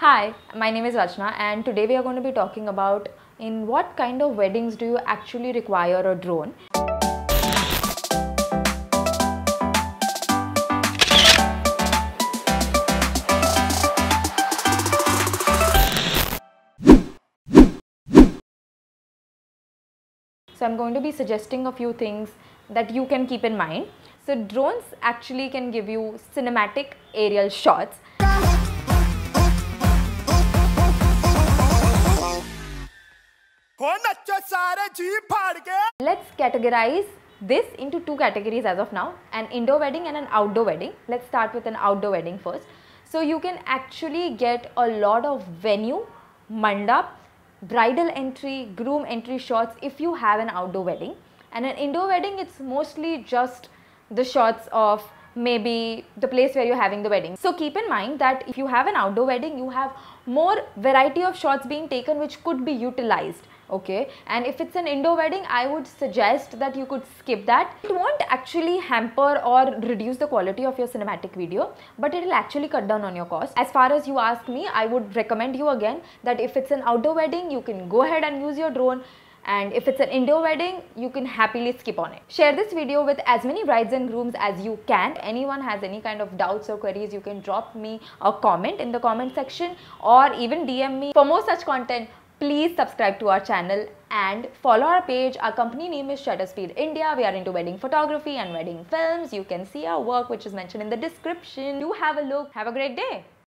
Hi, my name is Rachna and today we are going to be talking about in what kind of weddings do you actually require a drone. So I'm going to be suggesting a few things that you can keep in mind. So drones actually can give you cinematic aerial shots. Let's categorize this into two categories as of now, an indoor wedding and an outdoor wedding. Let's start with an outdoor wedding first. So you can actually get a lot of venue, mandap, bridal entry, groom entry shots if you have an outdoor wedding. And an indoor wedding, it's mostly just the shots of maybe the place where you're having the wedding. So keep in mind that if you have an outdoor wedding, you have more variety of shots being taken which could be utilized. Okay, and if it's an indoor wedding, I would suggest that you could skip that. It won't actually hamper or reduce the quality of your cinematic video, but it will actually cut down on your cost. As far as you ask me, I would recommend you again that if it's an outdoor wedding, you can go ahead and use your drone. And if it's an indoor wedding, you can happily skip on it. Share this video with as many brides and grooms as you can. If anyone has any kind of doubts or queries, you can drop me a comment in the comment section or even DM me. For more such content, please subscribe to our channel and follow our page. Our company name is Shutterspeed India. We are into wedding photography and wedding films. You can see our work which is mentioned in the description. Do have a look. Have a great day.